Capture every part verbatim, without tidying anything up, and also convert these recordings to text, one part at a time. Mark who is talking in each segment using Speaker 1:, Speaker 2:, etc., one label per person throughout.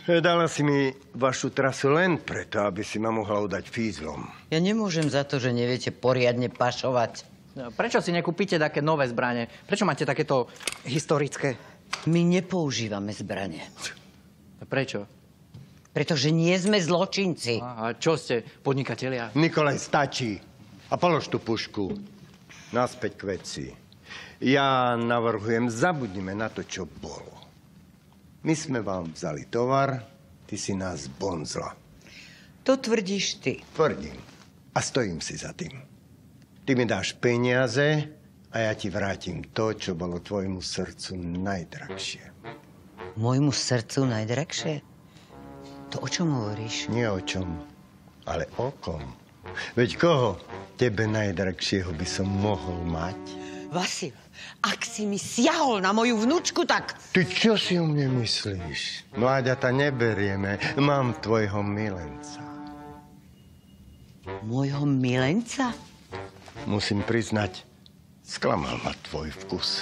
Speaker 1: Dala si mi vašu trasu len preto, aby si ma mohla udať fízlom.
Speaker 2: Ja nemôžem za to, že neviete poriadne pašovať.
Speaker 3: No, prečo si nekúpite také nové zbranie? Prečo máte takéto historické?
Speaker 2: My nepoužívame zbranie.
Speaker 3: Prečo?
Speaker 2: Pretože nie sme zločinci.
Speaker 3: A čo ste, podnikatelia?
Speaker 1: Nikolaj, stačí. A polož tú pušku. Naspäť k veci. Ja navrhujem, zabudnime na to, čo bolo. My sme vám vzali tovar, ty si nás bonzla.
Speaker 2: To tvrdíš ty.
Speaker 1: Tvrdím. A stojím si za tým. Ty mi dáš peniaze a ja ti vrátim to, čo bolo tvojmu srdcu najdrahšie.
Speaker 2: Môjmu srdcu najdrahšie? To o čom hovoríš?
Speaker 1: Nie o čom, ale o kom. Veď koho tebe najdrahšieho by som mohol mať?
Speaker 2: Vasil, ak si mi siahol na moju vnúčku, tak...
Speaker 1: Ty čo si o mne myslíš? Mláďata neberieme. Mám tvojho milenca.
Speaker 2: Môjho milenca?
Speaker 1: Musím priznať, sklamal ma tvoj vkus.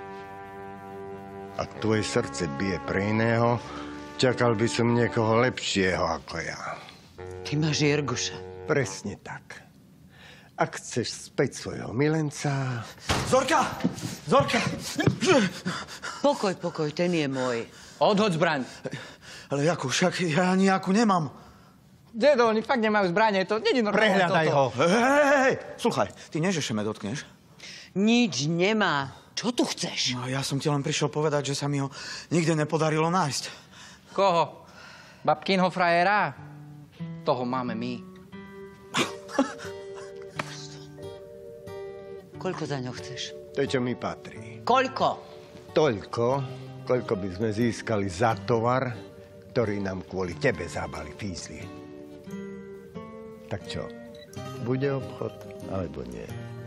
Speaker 1: Ak tvoje srdce bije pre iného, čakal by som niekoho lepšieho ako ja.
Speaker 2: Ty máš Jirguša.
Speaker 1: Presne tak. Ak chceš späť svojho milenca...
Speaker 4: Zorka! Zorka!
Speaker 2: Pokoj, pokoj, ten je môj.
Speaker 3: Odhoď zbraň.
Speaker 4: Ale jakú, však ja nejakú nemám.
Speaker 3: Dedo, oni fakt nemajú zbranie, to nie je normálne.
Speaker 1: Prehľadaj
Speaker 3: toto.
Speaker 1: ho.
Speaker 4: Hej, hej, hej, sluchaj, ty nie, že šeme dotkneš?
Speaker 2: Nič nemá. Čo tu chceš?
Speaker 4: No, ja som ti len prišiel povedať, že sa mi ho nikde nepodarilo nájsť.
Speaker 3: Koho? Babkinho frajera? Toho máme my.
Speaker 2: Koľko za ňo chceš?
Speaker 1: To je, čo mi patrí.
Speaker 2: Koľko?
Speaker 1: Toľko, koľko by sme získali za tovar, ktorý nám kvôli tebe zábali fízli. Tak čo, bude obchod, alebo nie?